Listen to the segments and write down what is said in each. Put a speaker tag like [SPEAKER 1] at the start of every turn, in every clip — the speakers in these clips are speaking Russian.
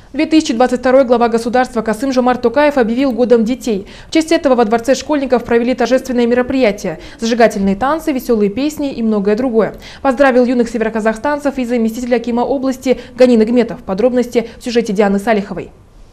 [SPEAKER 1] 2022 глава государства Касым-Жомарт Токаев объявил годом детей. В честь этого во Дворце школьников провели торжественные мероприятия, зажигательные танцы, веселые песни и многое другое. Поздравил юных североказахстанцев и заместитель акима области Ганин Игметов. Подробности в сюжете Дианы Салиховой.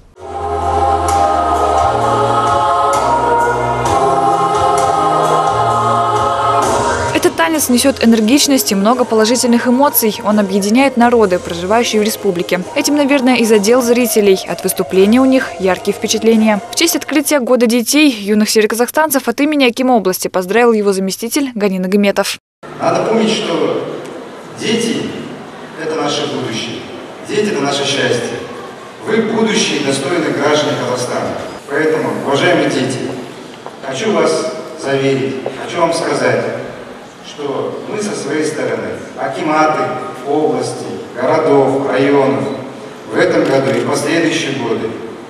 [SPEAKER 2] Этот танец несет энергичность и много положительных эмоций. Он объединяет народы, проживающие в республике. Этим, наверное, и задел зрителей. От выступления у них яркие впечатления. В честь открытия Года детей юных североказахстанцев от имени акима области поздравил его заместитель Ганин Игметов.
[SPEAKER 3] Надо помнить, что дети – это наше будущее. Дети – это наше счастье. Вы будущие достойные граждане Казахстана. Поэтому, уважаемые дети, хочу вас заверить, хочу вам сказать, что мы со своей стороны, акиматы области, городов, районов, в этом году и в последующие годы,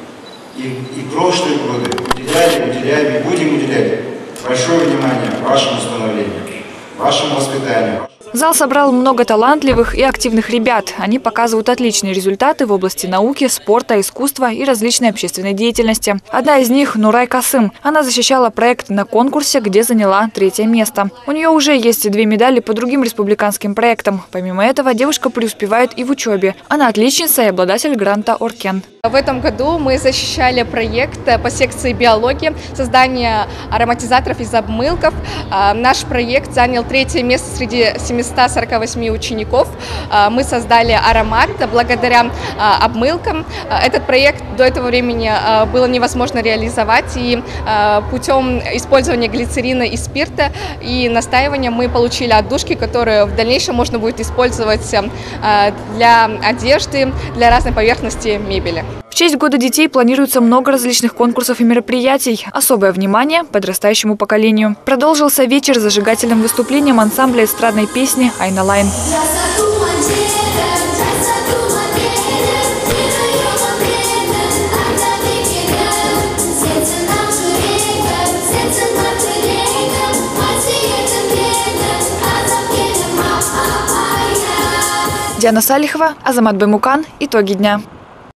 [SPEAKER 3] и прошлые годы уделяем и будем уделять большое внимание вашему становлению, вашему воспитанию.
[SPEAKER 2] Зал собрал много талантливых и активных ребят. Они показывают отличные результаты в области науки, спорта, искусства и различной общественной деятельности. Одна из них – Нурай Касым. Она защищала проект на конкурсе, где заняла 3-е место. У нее уже есть 2 медали по другим республиканским проектам. Помимо этого, девушка преуспевает и в учебе. Она отличница и обладатель гранта Оркен.
[SPEAKER 4] В этом году мы защищали проект по секции биологии, создание ароматизаторов из обмылков. Наш проект занял 3-е место среди 748 учеников. Мы создали аромат благодаря обмылкам. Этот проект до этого времени было невозможно реализовать, и путем использования глицерина и спирта и настаивания мы получили отдушки, которые в дальнейшем можно будет использовать для одежды, для разной поверхности мебели.
[SPEAKER 2] В честь Года детей планируется много различных конкурсов и мероприятий. Особое внимание подрастающему поколению. Продолжился вечер с зажигательным выступлением ансамбля эстрадной песни «Айналайн». Диана Салихова, Азамат Баймукан. Итоги дня.